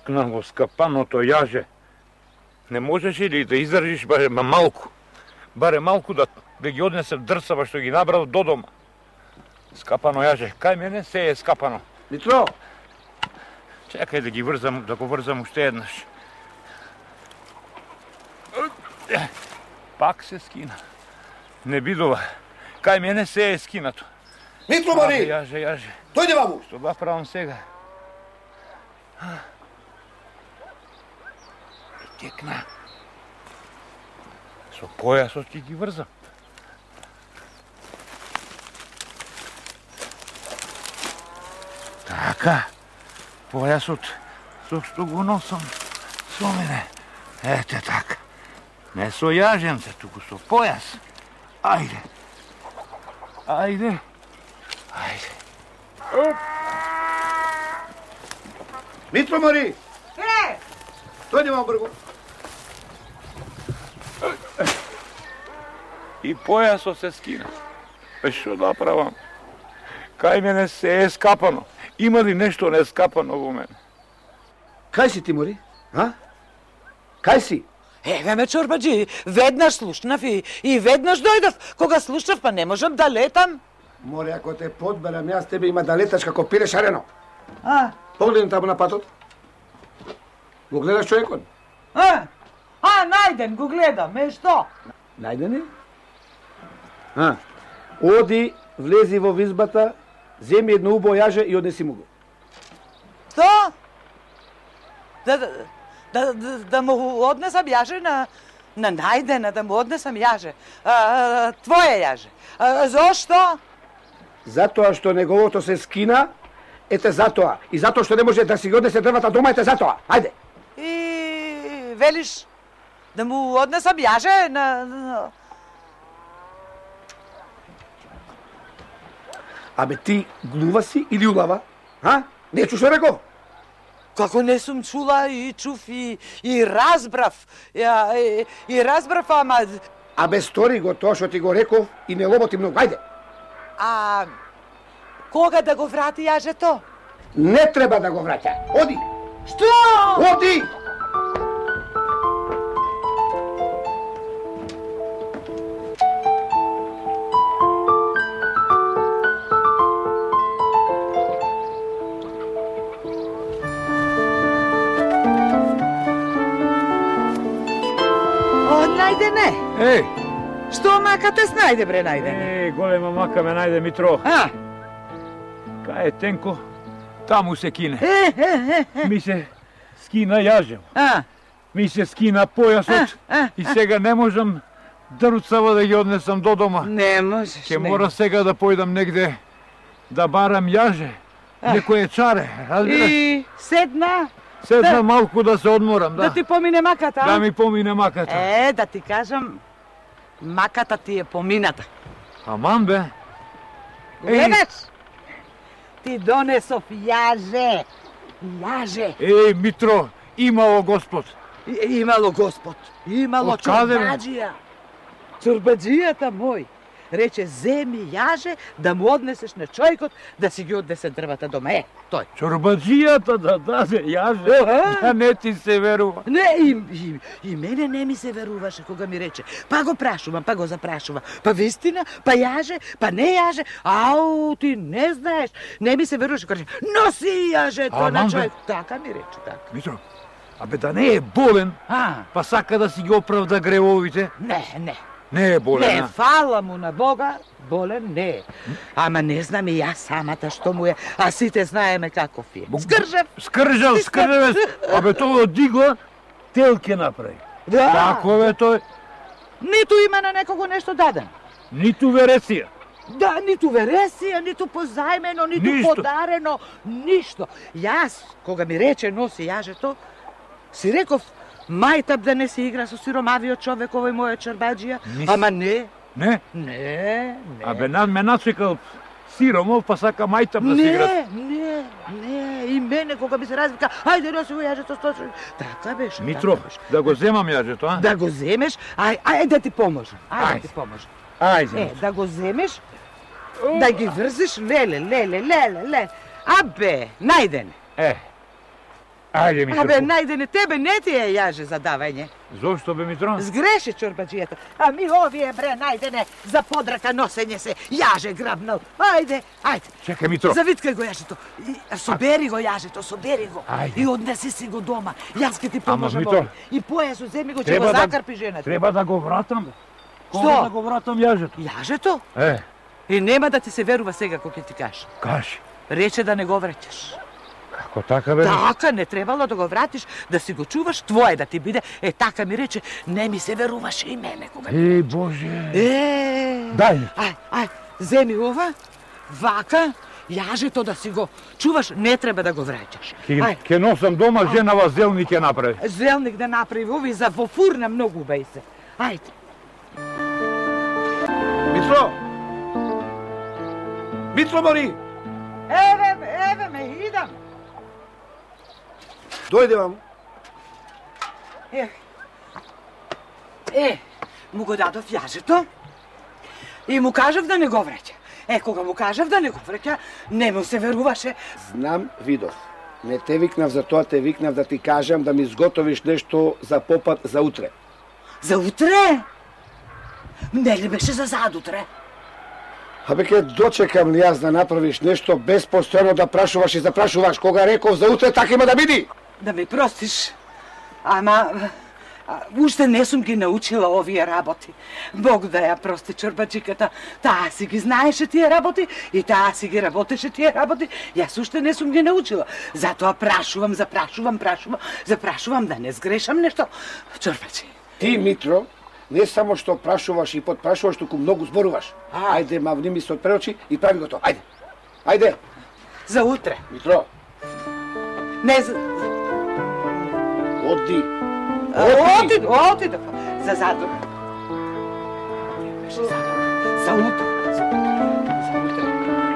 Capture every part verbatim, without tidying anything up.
Текна го скапаното јаже. Не можеш ли да издржиш баре малку? Баре малку да, да ги однесем дрсава што ги набрал до дома. Скапано јаже. Кај мене се е скапано. Митро! Чекај да ги врзам, да го врзам уште еднаш. Пак се скина. Не бидува. Кај мене се е скинато. Митро, Мари! Јаже, јаже. Дојде ваму! Што да правам сега? Текна. Со појасот ќе ги врзам. Така. Појасот со што го носам со мене. Ете така. Не со јаженце, туку со појас. Ајде. Ајде. Ајде. Оп. Митро, Мари! Е! Дојде ваму бргу. И појасот се скина. Е, што да правам? Кај мене се е скапано. Има ли нешто не скапано во мене? Кај си ти, Мари? А? Кај си? Еве ме, чорбаджи, веднаш слушнав и, и веднаш дојдов. Кога слушнав, па не можам да летам. Море, ако те подберам, јас тебе има да леташ како пиле шарено. А? Погледни таму на патот. Го гледаш човекот? А? А, најден, го гледам, е што? Најден е? А, оди, влези во визбата, земи едно убо јаже и однеси му го. Што? Да, да, да, да, да му однесам јаже на, на најдена, да му однесам јаже. А, а, твоје јаже. А, зошто? Затоа што неговото се скина, ете затоа. И затоа што не може да си ги однесе дрвата дома, ете затоа. Ајде. И велиш да му однесам јаже на... на... Абе ти глува си или улава? А? Не чуш што реков? Како не сум чула и чув и, и разбрав. Ја, и, и разбрав, ама... Абе стори го тоа што ти го реков и не лоботи многу. Ајде. А кога да го врати јажето? Не треба да го враќа. Оди. Што? Оди! Најдене? Еј! Што мака те снајде, бре, најдене? Еј, голема мака ме најде, Митро. А? Кај е Тенко, таму се кине. Е, е, е. Ми се скина јажево. А? Ми се скина појасот А, а, и сега не можам да руцава да ги однесам до дома. Не можеш, Ќе не. мора сега да појдам негде да барам јаже. Некоје чаре, разбираш? И седна? Седна да. малку да се одморам, да. Да ти помине маката? Да ми помине маката. Е, да ти кажам, маката ти е помината. Аман бе. Гледаш? Ти донесов јаже. Јаже. Еј, Митро, имало Господ. И, имало Господ. Имало Од каде, бе? чорбаджија. Чорбаджијата мој рече, земи јаже да му однесеш на чојкот да си ги однесе дрвата дома. Е, тој. Чорбаджијата да даде јаже, Аха. да не ти се верува. Не, и, и, и мене не ми се веруваше кога ми рече. Па го прашувам, па го запрашувам. Па вистина, па јаже, па не јаже. Ау, ти не знаеш. Не ми се веруваше. Каже, носи јажето Аман, на бе. човек. Така ми рече, така. Митро, абе да не е болен, А, па сака да си ги оправда гревовите. не, не. Не е болен, Не, а? фала му на Бога, болен не е. Ама не знам и јас самата што му е, а сите знаеме каков е. Скржев. Скржав, скржев. Абе тоа одигла, тел ќе направи. Да. Како бе тој? Ниту има на некого нешто даден. Ниту вересија. Да, ниту вересија, ниту позајмено, ниту Ништо. подарено, ништо. Јас, кога ми рече носи јажето, си реков, мајтап да не се игра со сиромавиот човек, овој моја чорбаджија. Ништо. Ама не, Не? не, не. Абе над ме начекал сиромов, па сака мајтап да се игра. Не, не, не, и мене кога ми се развика, ајде носи го јажето сточно. Така беше, Митро, така беше. да го земам јажето, а? Да го земеш, ај, ај да ти поможам, ај да Ајде. ти поможам. Ајде. Е, да го земеш, да ги врзиш, леле, леле, леле, леле. Абе, најден. Е. Ајде, Митро. Абе, најдене, тебе не ти е јаже за давање. Зошто бе, Митро? Сгреши чорбаджијата. А ми овие, бре, најдене, за подрака носење се, јаже грабнал. Ајде, ајде. Чекај, Митро. Завиткај го јажето. И, собери го јажето, собери го. Ајде. И однеси си го дома. Јас ке ти Ама, поможам. Митро, овде. И појасот земи го, ќе треба го да- закарпи жената. Треба да го вратам. Што? Кога да го вратам јажето? Јажето? Е, И нема да ти се верува сега кој ќе ти каже. кажи. Рече да не го враќаш. Како така, бе? Така, не требало да го вратиш, да си го чуваш, твое да ти биде. Е, така ми рече, не ми се веруваше и мене кога. Е, Боже. Е, Дај. Ај, ај, земи ова, вака, јажето да си го чуваш, не треба да го враќаш. Ке, Ај, ке носам дома, женава зелник ќе направи. зелник да направи ови за во фурна многу убај се. Ајде. Митро! Митро, Мари! Еве, еве ме, идам. Дојде вам. Е, е, му го дадов јажето и му кажав да не го враќа. Е, кога му кажав да не го враќа, не му се веруваше. Знам, видов. Не те викнав за тоа, те викнав да ти кажам да ми изготовиш нешто за попат за утре. За утре? Не ли беше за задутре? Абе, ке дочекам ли јас да направиш нешто без постојано да прашуваш и запрашуваш. Кога реков за утре, така има да биди. Да ме простиш, ама а, уште не сум ги научила овие работи. Бог да ја прости чорбаджиката. Таа си ги знаеше тие работи и таа си ги работеше тие работи. Јас уште не сум ги научила. Затоа прашувам, запрашувам, прашувам, запрашувам да не сгрешам нешто. Чорбаджи. Ти, Митро, не само што прашуваш и подпрашуваш, туку многу зборуваш. А. Ајде, мавни ми се од пред и прави го тоа. Ајде. Ајде, За утре. Митро, Не за... оди. Оти, оти да... За задутре. Беше за За утре. За утре.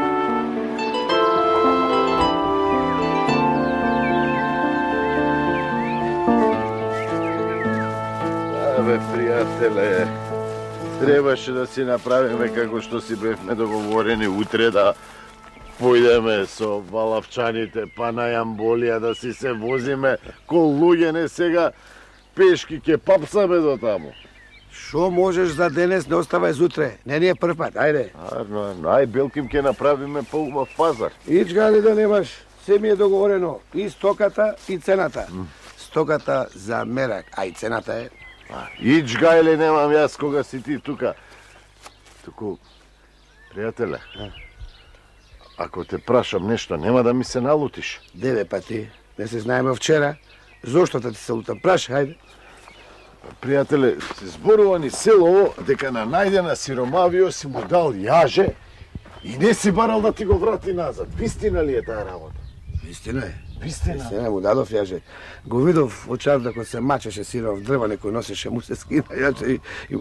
Абе, пријателе, требаше да си направиме како што си бевме договорени утре да појдеме со валавчаните па на Јамболија да си се возиме кол луѓе, не сега пешки ке папсаме до таму. Шо можеш за денес, не оставај за утре. Не ни е прв пат, ајде. Арно, арно, ај Белким ке направиме поубав пазар. Ич гали да немаш, се ми е договорено. И стоката, и цената. Стоката за мерак, а и цената е... Ич гајле немам јас кога си ти тука. Туку, пријателе, ако те прашам нешто, нема да ми се налутиш. Деве пати, не се знаеме вчера. Зошто да ти се лутам? Праша, хајде. Пријателе, се зборува ни селово дека на најдена сиромавио си му дал јаже и не си барал да ти го врати назад. Вистина ли е таа работа? Истина е. Вистина. Истина му дадов јаже. Го видов од чарда кој се мачеше сиров дрва, некој носеше, му се скина јаже и... и...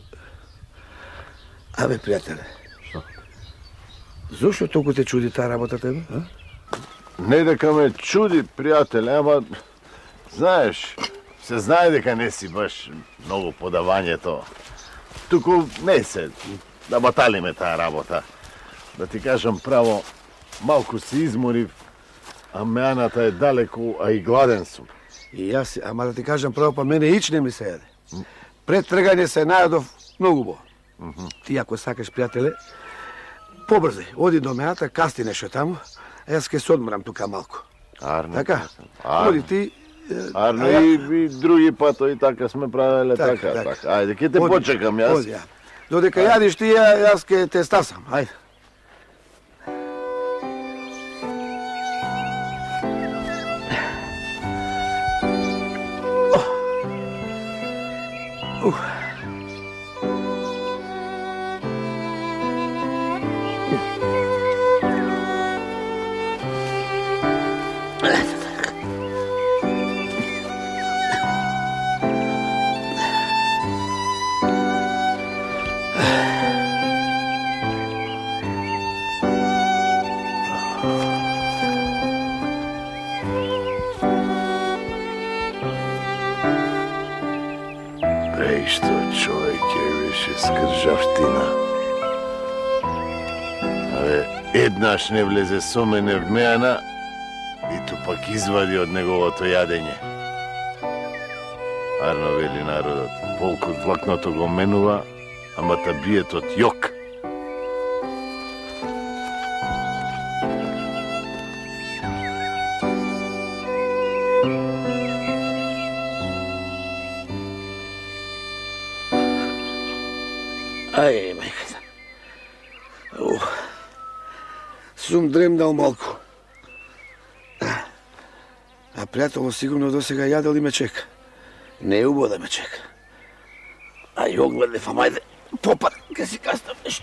Абе, пријателе. Што? Зошто толку те чуди таа работа тебе? А? Не дека ме чуди, пријателе, ама знаеш, се знае дека не си баш многу подавањето. Туку не се да баталиме таа работа. Да ти кажам право, малку се изморив, а меаната е далеку, а и гладен сум. И јас, ама да ти кажам право, па мене ич не ми се јаде. Пред тргање се најадов многу бо. Ти ако сакаш, пријателе, побрзај, оди до меата, касти нешто таму, а јас ке се одморам тука малку. Арно. Така? Арно. Оди ти... е, Арно, а ја- и, и други патои така сме правеле така, Така, така. така. Ајде, ќе те Оди, почекам јас. Оди, ја. Додека јадиш ти, ја- јас ке те стасам. Ајде. Преишто човек ќе беше скржавтина. Абе, еднаш не влезе со мене в мејана и tu pak izvadi od njegovo to jadenje. Arno veli narodat, volk od vlaknotog omenuva, ама та биjet od jok. Ай, майка. Ух. Сум дремнал малку. А пријателот сигурно до сега јадел и ме чека. Не е убаво да ме чека. Ај, огледе, фам, ајде, попад, ке си кастам нешто.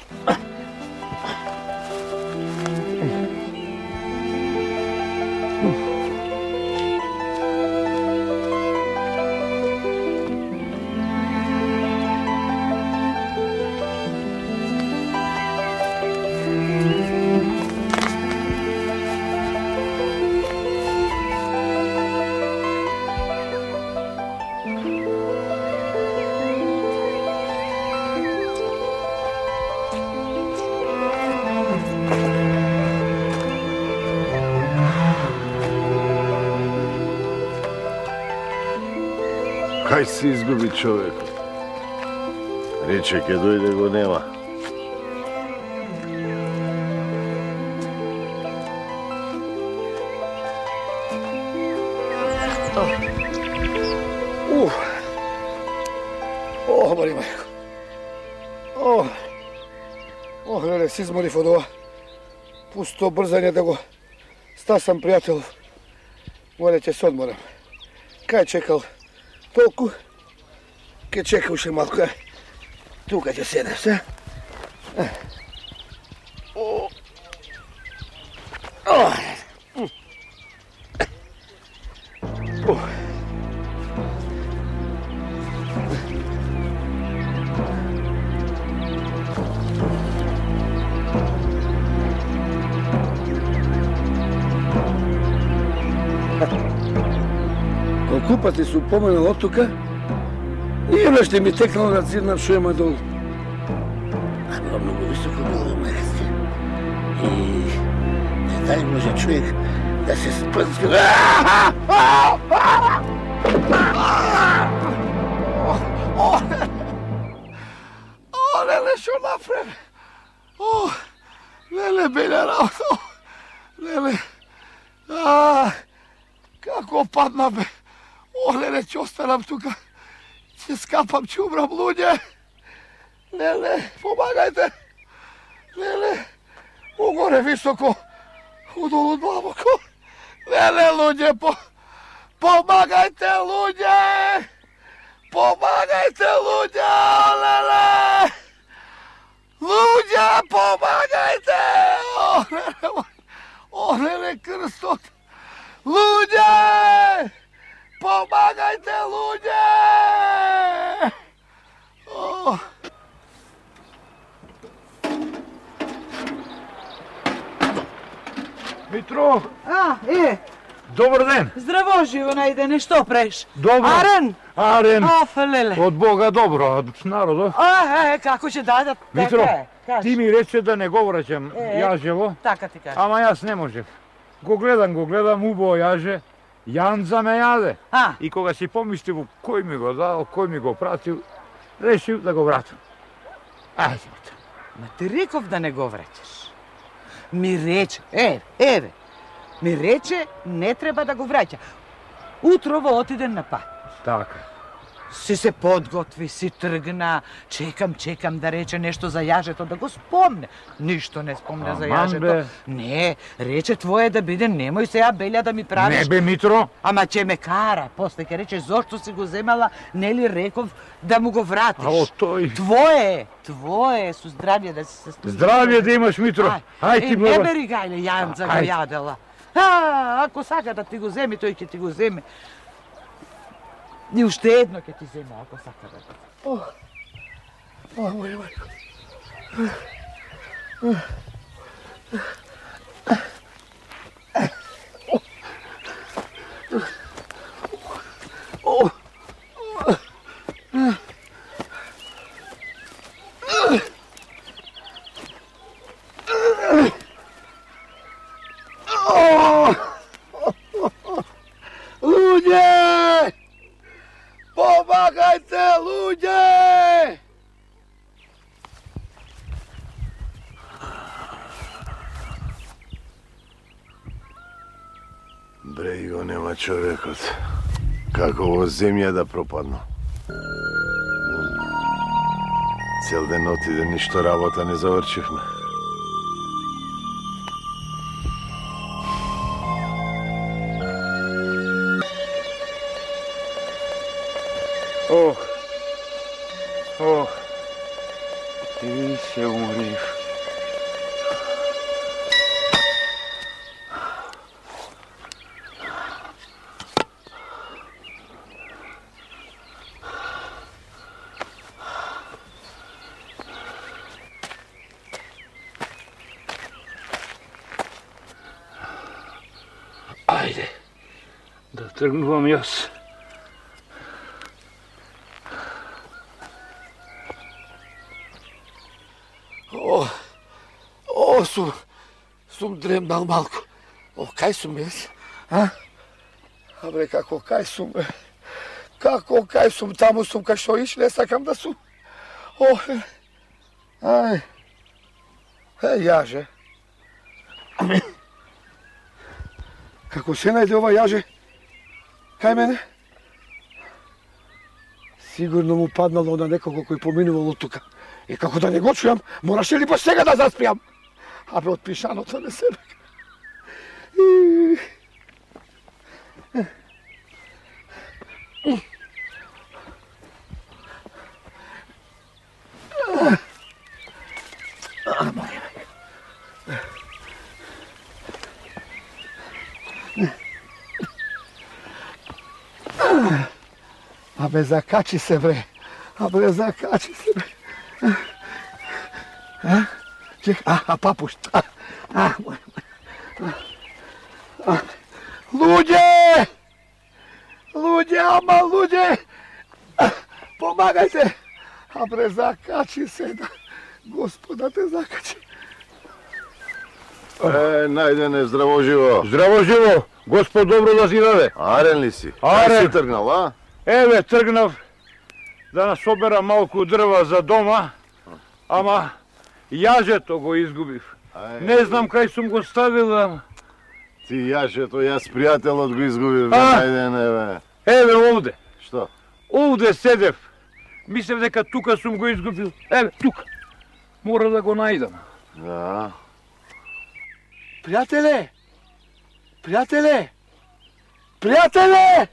Кај се изгуби човек? Рече ке дојде го нема. Ух. Ох, мари мајко. Ох. Ох, леле, си изморив од ова. Пусто брзање да го стасам пријател. Море ќе се одморам. Кај чекал толку, ке чека уште малку. Тука ќе седам се. О. О. О. Колку пати су поменал од тука, и еднаш ще ми текнало да цирнам шо има долу. А било многу високо било до мене. И не дай може човек да се спрски. О, леле, шо направи? О, леле, беля работа. Леле, а, како падна бе. О, леле, ќе останам тука. Ќе скапам, ќе умрам, луѓе. Леле, помагајте. Леле, угоре високо, удолу длабоко. Леле, луѓе, по... помагајте, луѓе. Помагајте, луѓе, леле. Луѓе, помагајте. О, леле, о, леле, крстот. Луѓе! Помагајте, луѓе! О! Митро, А, е, добар ден. здраво живо најдене, што преш? Добро. Арен? Арен, Оф, леле. од Бога добро, од народо. А, е, како ќе дадат? Митро, Така е, кажи. ти ми рече да не го враќам Е, јажево, Така ти кажа. ама јас не можев. Го гледам, го гледам, убаво јаже, Јанза ме јаде. А, И кога си помислив кој ми го дал, кој ми го пратил, решив да го вратам. Ајде, ма ти реков да не го враќаш. Ми рече, еве, еве, ми рече не треба да го враќа. Утрово отиде на пат. така. Си се подготви, си тргна, чекам, чекам да рече нешто за јажето, да го спомне. Ништо не спомне за Аман, јажето. бе. Не, рече твое да биде, немој сега Белја да ми правиш. Не бе, Митро, Ама ќе ме кара, после ќе рече зошто си го земала, нели реков да му го вратиш. ало тој... Твое, твое, со здравје да си се служи. Здравје да имаш, Митро. Ај ти е, не благо... бери гајле, Јанца го Ајде. јадела. А, ако сака да ти го земи, тој ќе ти го земе. И уште едно ќе ти земе, ако сака да го. О, о, мој мајко. О, Бре, го нема човекот. Како во земја да пропадно. Цел ден отиде, ништо работа не завршивме. Ох, ох, ти се умориш. Ajde, da trgnuvam jaz. O, o, sum, sum dremnal malko. O, kaj sum jaz? A? A bre, kako kaj sum, bre? Kako kaj sum, tamo sum, kaj što iš, ne sakam da sum. O, aj. E, jaže. Kako se najde ova jaže? Kaj mene? Sigurno mu padnalo na nekoga koji pominuvalo tuka. I kako da ne го čujem, morаше ли baš сега да заспijam? A bе, od pišanota ne sebe. A be, zakači se bre. A bre, zakači se bre. A? Ček, a, a papuš, a, a, moj, moj, a, luđe, luđe, ama luđe, a, pomagajte, a bre, zakači se, da, gospoda te zakači. Е, најдене, здраво живо. Здраво живо, господ добро да си даде. Арен ли си? Арен. Кај си тргнал, а? Еве, тргнав да насобера малку дрва за дома, ама јажето го изгубив. Ај, Не знам кај сум го ставил, ама... Ти јажето, јас пријателот го изгубив, бе, А? најдене, бе. Еве овде, Што? овде седев. Мислев дека тука сум го изгубил. Еве, тука. Мора да го најдам. Да. Пријателе, пријателе, пријателе,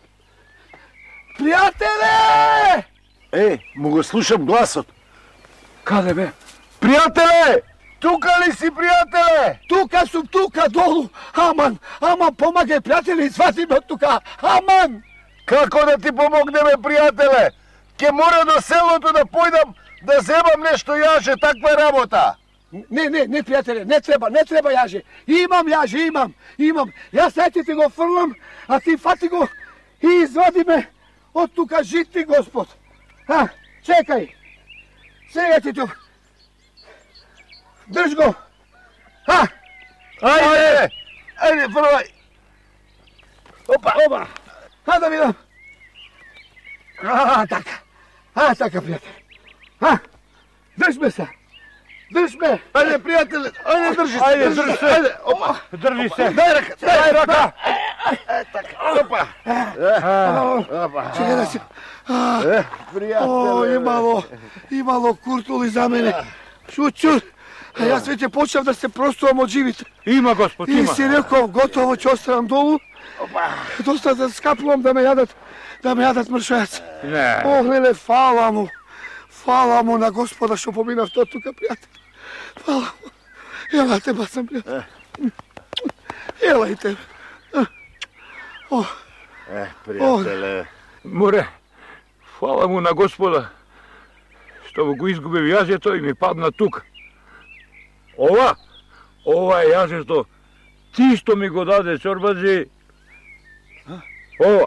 пријателе! Е, му го слушам гласот. Каде бе? Пријателе! Тука ли си, пријателе? Тука сум, тука, долу, аман, аман, помагај, пријателе, извади ме од тука, аман! Како да ти помогнеме, пријателе? Ке мора до селото да појдам да земам нешто јаже, таква е работа. Не, не, не, пријателе, не треба, не треба јаже. Имам јаже, имам, имам. Јас сеќи ти го фрлам, а ти фати го и извади ме од тука житни, господ. А, чекај. Сега ти тук. Држ го. А, Ајде! Ајде, првај! опа, опа. А да видам. А, така. А, така, пријателе. А, држ ме се. Држ ме. Ајде, пријателе, ајде, држи се. Ајде, држи се. Ајде, опа. Држи се. Дај рака, дај рака. Опа. Опа. Чекај да си. А, Е, О, пријателе. имало, имало куртули за мене. Шучур. А јас веќе почнав да се простувам од живите. Има, господ, И има. си реков, готово ќе оставам долу. Доста да скапувам да ме јадат, да ме јадат мршојац. Не. Ох, леле, фала му. Фала му на Господа што поминав тоа тука, пријател. Фала му. Ела те бацам, пријател. Ела и тебе. О, Е, пријателе. Море, фала му на Господа, што го изгубив јажето и ми падна тука. Ова, ова е јажето, ти што ми го даде, чорбаджи. Ова,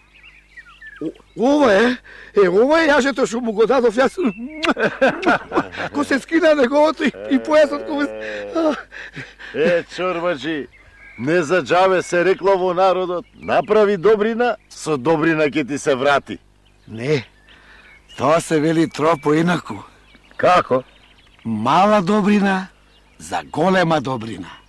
ова е, е, ова е јажето што му го дадов јас. Ко се скина неговото и, и појасот ко ме... Е, чорбаджи, не за џаве се рекло во народот, направи добрина, со добрина ќе ти се врати. Не, тоа се вели тропо инаку. како? Мала добрина за голема добрина.